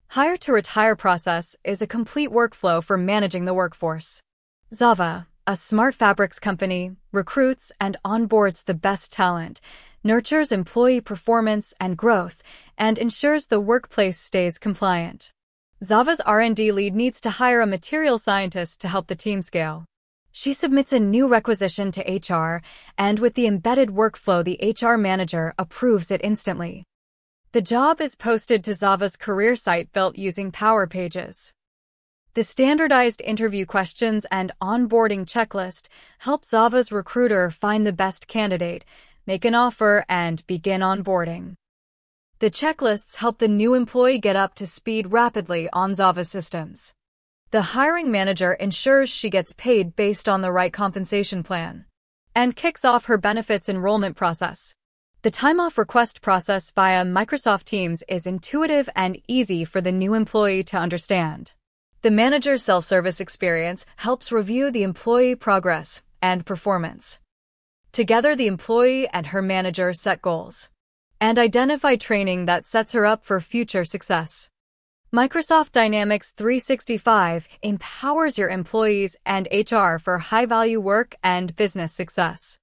Hire-to-retire process is a complete workflow for managing the workforce. Zava, a smart fabrics company, recruits and onboards the best talent, nurtures employee performance and growth, and ensures the workplace stays compliant. Zava's R&D lead needs to hire a material scientist to help the team scale. She submits a new requisition to HR, and with the embedded workflow, the HR manager approves it instantly. The job is posted to Zava's career site built using Power Pages. The standardized interview questions and onboarding checklist help Zava's recruiter find the best candidate, make an offer, and begin onboarding. The checklists help the new employee get up to speed rapidly on Zava systems. The hiring manager ensures she gets paid based on the right compensation plan and kicks off her benefits enrollment process. The time-off request process via Microsoft Teams is intuitive and easy for the new employee to understand. The manager's self-service experience helps review the employee progress and performance. Together, the employee and her manager set goals and identify training that sets her up for future success. Microsoft Dynamics 365 empowers your employees and HR for high-value work and business success.